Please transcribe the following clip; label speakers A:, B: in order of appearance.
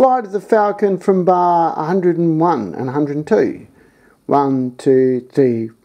A: Fly to the falcon from bar 101 and 102. 1, 2, 3,